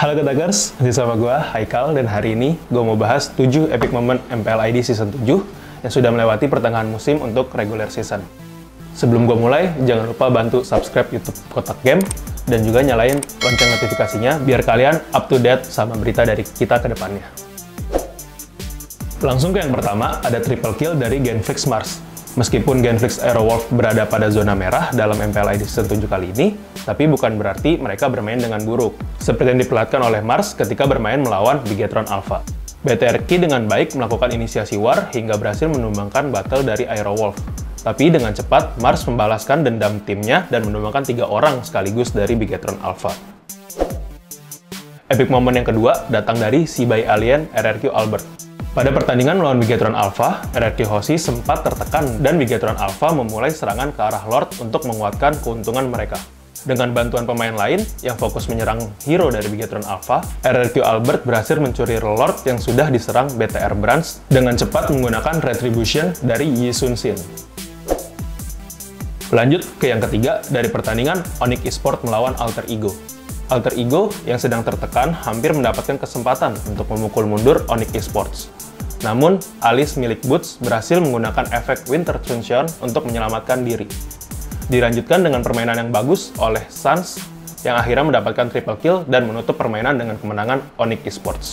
Halo Ketakers, masih sama gue, Haikal, dan hari ini gue mau bahas 7 epic moment MPL ID Season 7 yang sudah melewati pertengahan musim untuk regular season. Sebelum gue mulai, jangan lupa bantu subscribe YouTube Kotak Game dan juga nyalain lonceng notifikasinya biar kalian up to date sama berita dari kita ke depannya. Langsung ke yang pertama, ada triple kill dari Genflix Mars. Meskipun Genflix Aerowolf berada pada zona merah dalam MPL ID Season 7 kali ini, tapi bukan berarti mereka bermain dengan buruk, seperti yang diperlihatkan oleh Mars ketika bermain melawan Bigetron Alpha. BTRQ dengan baik melakukan inisiasi war hingga berhasil menumbangkan battle dari Aerowolf. Tapi dengan cepat, Mars membalaskan dendam timnya dan menumbangkan 3 orang sekaligus dari Bigetron Alpha. Epic moment yang kedua datang dari Seaby Alien RRQ Albert. Pada pertandingan melawan Bigetron Alpha, RRQ Hoshi sempat tertekan dan Bigetron Alpha memulai serangan ke arah Lord untuk menguatkan keuntungan mereka. Dengan bantuan pemain lain yang fokus menyerang hero dari Bigetron Alpha, RRQ Albert berhasil mencuri Lord yang sudah diserang BTR Branch dengan cepat menggunakan Retribution dari Yi Sun Shin. Lanjut ke yang ketiga dari pertandingan Onyx Esports melawan Alter Ego. Alter Ego yang sedang tertekan hampir mendapatkan kesempatan untuk memukul mundur Onyx Esports. Namun, Alice milik Boots berhasil menggunakan efek Winter Sunshine untuk menyelamatkan diri. Dilanjutkan dengan permainan yang bagus oleh Sans yang akhirnya mendapatkan triple kill dan menutup permainan dengan kemenangan Onyx Esports.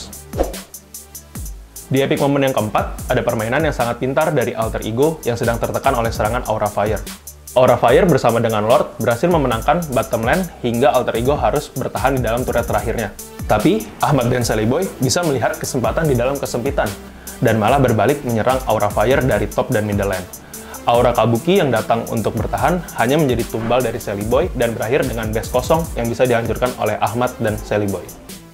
Di epic moment yang keempat, ada permainan yang sangat pintar dari Alter Ego yang sedang tertekan oleh serangan Aura Fire. Aura Fire bersama dengan Lord berhasil memenangkan bottom lane hingga Alter Ego harus bertahan di dalam turret terakhirnya. Tapi, Ahmad dan Sally Boy bisa melihat kesempatan di dalam kesempitan dan malah berbalik menyerang Aura Fire dari top dan middle lane. Aura Kabuki yang datang untuk bertahan hanya menjadi tumbal dari Sally Boy dan berakhir dengan base kosong yang bisa dihancurkan oleh Ahmad dan Sally Boy.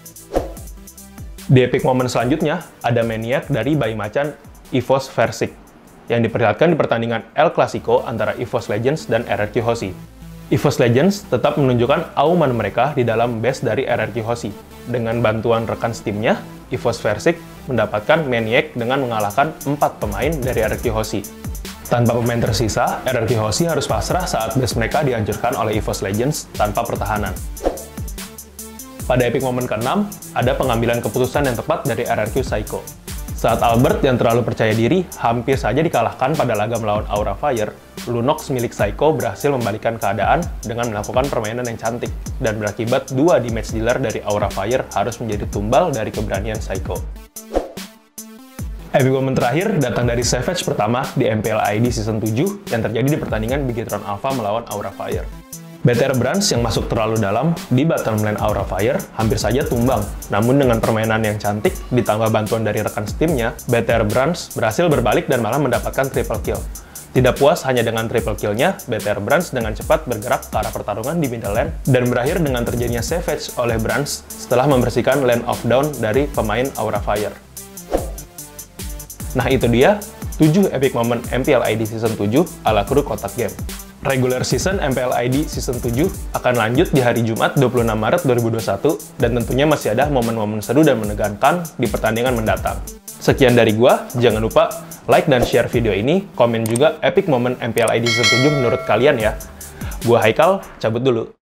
Di epic moment selanjutnya, ada Maniac dari Bai Macan EVOS Versik yang diperlihatkan di pertandingan El Clasico antara EVOS Legends dan RRQ Hoshi. EVOS Legends tetap menunjukkan auman mereka di dalam base dari RRQ Hoshi. Dengan bantuan rekan timnya, EVOS Versik mendapatkan Maniac dengan mengalahkan 4 pemain dari RRQ Hoshi. Tanpa pemain tersisa, RRQ Hoshi harus pasrah saat base mereka dihancurkan oleh EVOS Legends tanpa pertahanan. Pada epic moment ke-6, ada pengambilan keputusan yang tepat dari RRQ Psycho. Saat Albert yang terlalu percaya diri hampir saja dikalahkan pada laga melawan Aura Fire, Lunox milik Psycho berhasil membalikkan keadaan dengan melakukan permainan yang cantik, dan berakibat 2 damage dealer dari Aura Fire harus menjadi tumbal dari keberanian Psycho. Epic moment terakhir datang dari Savage pertama di MPL ID Season 7 yang terjadi di pertandingan Bigetron Alpha melawan Aura Fire. BTR Branch yang masuk terlalu dalam di bottom lane Aura Fire hampir saja tumbang. Namun dengan permainan yang cantik ditambah bantuan dari rekan timnya, BTR Branch berhasil berbalik dan malah mendapatkan triple kill. Tidak puas hanya dengan triple kill-nya, BTR Branch dengan cepat bergerak ke arah pertarungan di middle lane dan berakhir dengan terjadinya savage oleh Branch setelah membersihkan lane of down dari pemain Aura Fire. Nah itu dia 7 epic moment MPL ID Season 7 ala kru Kotak Game. Regular season MPL ID Season 7 akan lanjut di hari Jumat 26 Maret 2021 dan tentunya masih ada momen-momen seru dan menegangkan di pertandingan mendatang. Sekian dari gua, jangan lupa like dan share video ini, komen juga epic moment MPL ID Season 7 menurut kalian ya. Gua Haikal, cabut dulu.